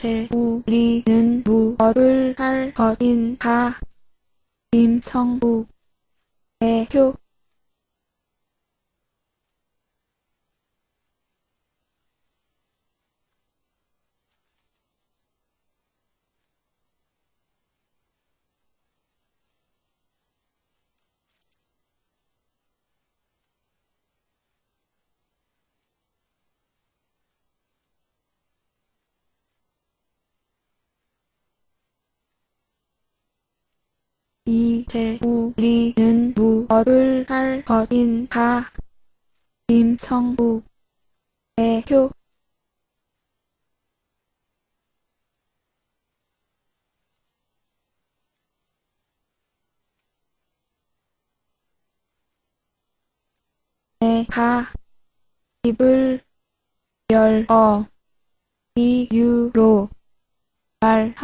이제 우리는 무엇을 할 것인가? 임성우 대표 이제 우리는 무엇을 할 것인가? 임성우 대표 내가 입을 열어 이유로 말